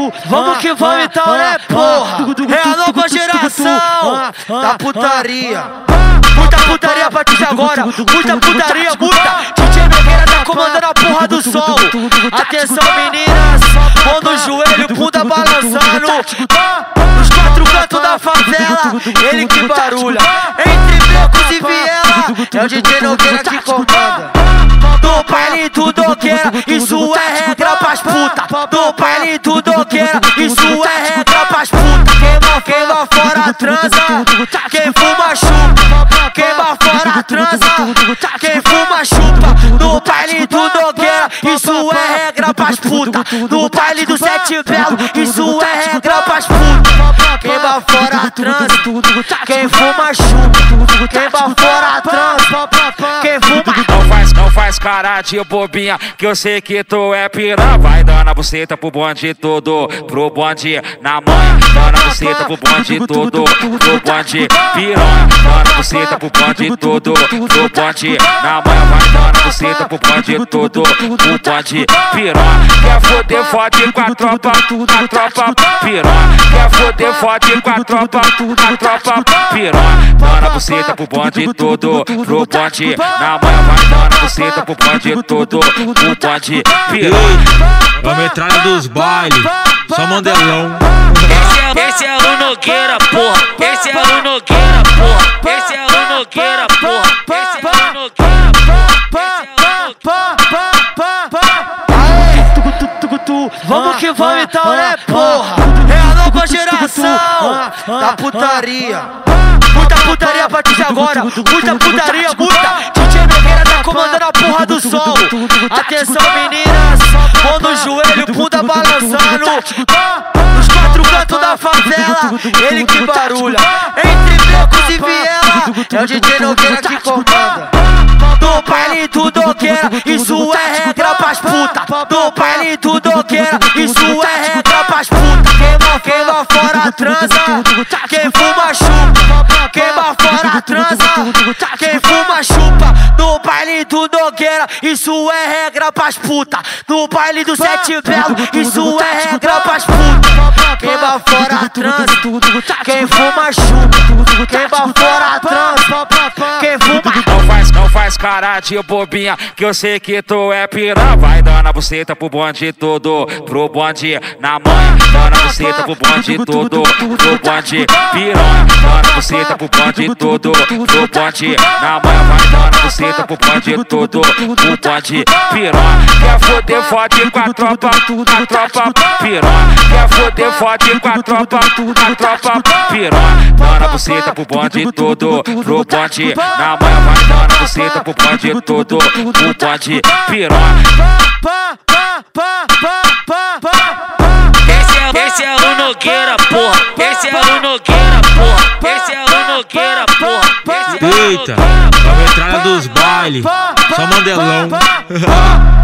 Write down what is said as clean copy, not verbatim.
Vamos que vamos então, né, porra? É a nova geração da putaria. Muita putaria a partir de agora. Muita putaria, muita. DJ Nogueira tá comandando a porra do som. Atenção, meninas, mão no joelho, bunda balançando. Nos quatro cantos da favela, ele que barulha. Entre Becos e Viela, é o DJ Nogueira que comanda. Do baile do Nogueira, isso é regra pras puta. Do baile do Nogueira, isso é regra pras puta. Queima fora transa, quem fuma chupa. Queima fora transa, quem fuma chupa. No baile do Nogueira, isso é regra pras puta. No baile do Sete Belo, isso é regra pras puta. Queima fora transa, quem fuma chupa. Queima fora transa, quem fuma. Não faz cara de bobinha, que eu sei que tu é piranha. Vai dando a buceta pro bonde todo, pro bonde na manha. Dando a buceta pro bonde todo, pro bonde piranha. Dando a buceta pro bonde todo, pro bonde na manha. Vai dando a buceta pro bonde todo, pro bonde piranha. Quer foder, fode com a tropa piranha. Quer foder, fode com a tropa piranha. Dando a buceta pro bonde todo, pro bonde na manha. Vai dando a buceta pro bonde todo, pro bonde piranha. A metralha dos bailes, só mandelão. Esse é o Nogueira, porra. Esse é o Nogueira, porra. Esse é o Nogueira, porra. Esse é o Nogueira, porra. Vamos que vamos então, né, porra? É a nova geração da putaria. Muita putaria a partir de agora. Muita putaria, muita. DJ Nogueira tá comandando a porra do som. Atenção, meninas, mão no joelho, bunda balançando. Nos quatro cantos da favela, ele que barulha. Entre Becos e Viela, é o DJ Nogueira que comanda. Do baile do Nogueira, isso é regra pras puta. Do baile do Nogueira, isso é regra pras puta. Queima fora transa, quem fuma chupa. Queima fora transa, quem fuma chupa. No baile do Nogueira, isso é regra pras puta. No baile do Sete Belo, isso é regra pras puta. Queima fora transa, quem fuma chupa. Queima fora transa, quem fuma. Não faz cara de bobinha, que eu sei que tu é piranha. Vai dando a buceta pro bonde todo, pro bonde na manha. Dando a buceta pro bonde todo, pro bonde piranha. Dando a buceta pro bonde todo, pro bonde na manha. Vai dando a buceta pro bonde todo, pro bonde piranha. Quer foder, fode com a tropa piranha. Quer foder, fode com a tropa piranha. Dando a buceta pro bonde todo, pro bonde na manha. Vai dando a buceta pro bonde todo, pro bonde piranha. Esse é o Nogueira, porra. Esse é o Nogueira, porra. Esse é o Nogueira, porra. Eita, a metralha dos bailes, só mandelão.